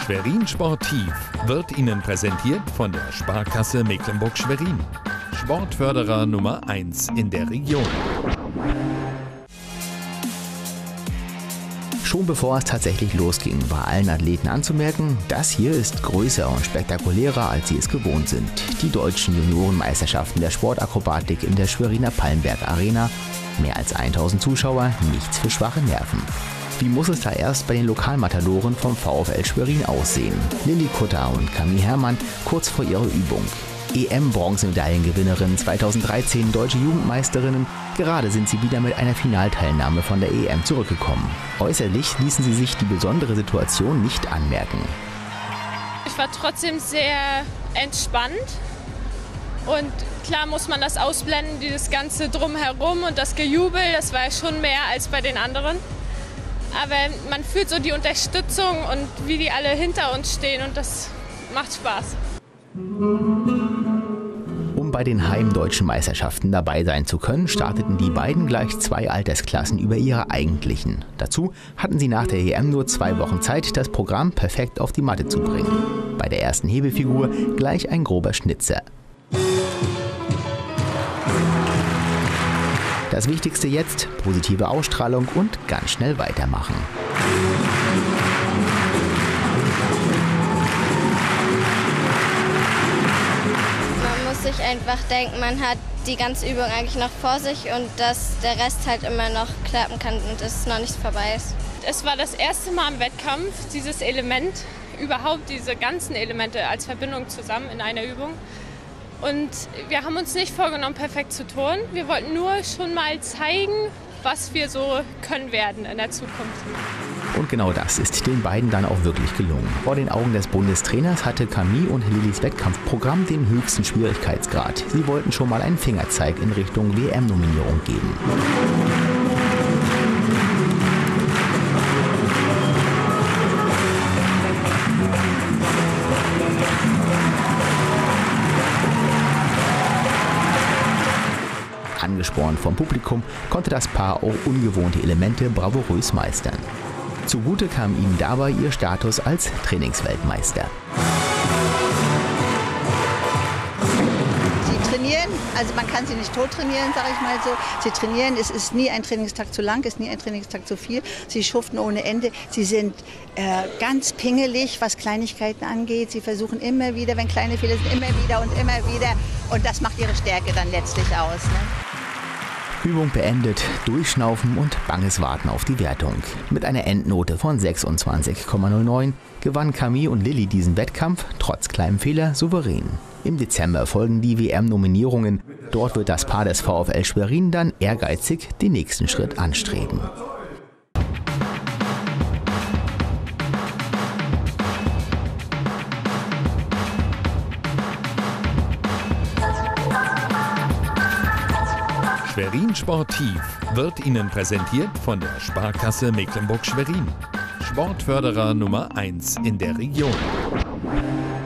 Schwerin Sportiv wird Ihnen präsentiert von der Sparkasse Mecklenburg-Schwerin. Sportförderer Nummer 1 in der Region. Schon bevor es tatsächlich losging, war allen Athleten anzumerken, das hier ist größer und spektakulärer, als sie es gewohnt sind. Die deutschen Juniorenmeisterschaften der Sportakrobatik in der Schweriner Palmberg Arena. Mehr als 1000 Zuschauer, nichts für schwache Nerven. Wie muss es da erst bei den Lokalmatadoren vom VfL Schwerin aussehen? Lilly Kutter und Camille Herrmann kurz vor ihrer Übung. EM-Bronzemedaillengewinnerin 2013, deutsche Jugendmeisterinnen. Gerade sind sie wieder mit einer Finalteilnahme von der EM zurückgekommen. Äußerlich ließen sie sich die besondere Situation nicht anmerken. Ich war trotzdem sehr entspannt. Und klar muss man das ausblenden, dieses ganze Drumherum und das Gejubel, das war schon mehr als bei den anderen. Aber man fühlt so die Unterstützung und wie die alle hinter uns stehen und das macht Spaß. Um bei den heimdeutschen Meisterschaften dabei sein zu können, starteten die beiden gleich 2 Altersklassen über ihre eigentlichen. Dazu hatten sie nach der EM nur 2 Wochen Zeit, das Programm perfekt auf die Matte zu bringen. Bei der ersten Hebefigur gleich ein grober Schnitzer. Das Wichtigste jetzt, positive Ausstrahlung und ganz schnell weitermachen. Man muss sich einfach denken, man hat die ganze Übung eigentlich noch vor sich und dass der Rest halt immer noch klappen kann und es noch nicht vorbei ist. Es war das erste Mal im Wettkampf, dieses Element, überhaupt diese ganzen Elemente als Verbindung zusammen in einer Übung. Und wir haben uns nicht vorgenommen, perfekt zu turnen. Wir wollten nur schon mal zeigen, was wir so können werden in der Zukunft. Und genau das ist den beiden dann auch wirklich gelungen. Vor den Augen des Bundestrainers hatte Camille und Lillys Wettkampfprogramm den höchsten Schwierigkeitsgrad. Sie wollten schon mal einen Fingerzeig in Richtung WM-Nominierung geben. Angespornt vom Publikum konnte das Paar auch ungewohnte Elemente bravourös meistern. Zugute kam ihnen dabei ihr Status als Trainingsweltmeister. Sie trainieren, also man kann sie nicht tot trainieren, sage ich mal so. Sie trainieren, es ist nie ein Trainingstag zu lang, es ist nie ein Trainingstag zu viel. Sie schuften ohne Ende. Sie sind ganz pingelig, was Kleinigkeiten angeht. Sie versuchen immer wieder, wenn kleine Fehler sind, immer wieder. Und das macht ihre Stärke dann letztlich aus. Ne? Übung beendet, durchschnaufen und banges Warten auf die Wertung. Mit einer Endnote von 26,09 gewann Camille und Lilly diesen Wettkampf, trotz kleinem Fehler, souverän. Im Dezember folgen die WM-Nominierungen. Dort wird das Paar des VfL Schwerin dann ehrgeizig den nächsten Schritt anstreben. Schwerin Sportiv wird Ihnen präsentiert von der Sparkasse Mecklenburg-Schwerin. Sportförderer Nummer 1 in der Region.